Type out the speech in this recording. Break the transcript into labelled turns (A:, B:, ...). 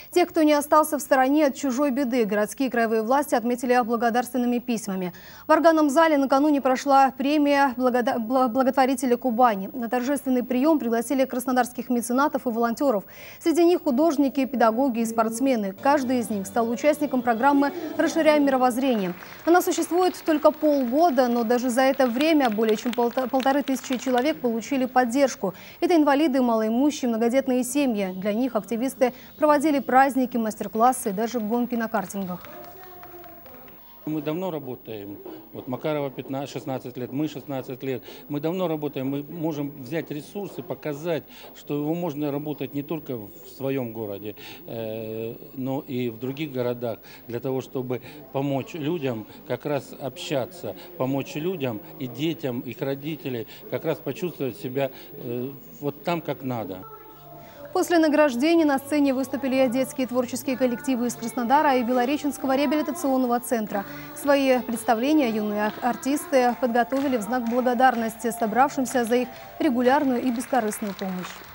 A: Тех, кто не остался в стороне от чужой беды, городские и краевые власти отметили благодарственными письмами. В органном зале накануне прошла премия благотворителя Кубани. На торжественный прием пригласили краснодарских меценатов и волонтеров. Среди них художники, педагоги и спортсмены. Каждый из них стал участником программы «Расширяем мировоззрение». Она существует только полгода, но даже за это время более чем 1500 человек получили поддержку. Это инвалиды, малоимущие, многодетные семьи. Для них активисты проводили праздники, мастер-классы и даже гонки на картингах.
B: Мы давно работаем. Вот Макарова 16 лет, мы 16 лет. Мы давно работаем. Мы можем взять ресурсы, показать, что его можно работать не только в своем городе, но и в других городах, для того, чтобы помочь людям как раз общаться, помочь людям и детям, их родителей как раз почувствовать себя вот там, как надо.
A: После награждения на сцене выступили детские творческие коллективы из Краснодара и Белореченского реабилитационного центра. Свои представления юные артисты подготовили в знак благодарности собравшимся за их регулярную и бескорыстную помощь.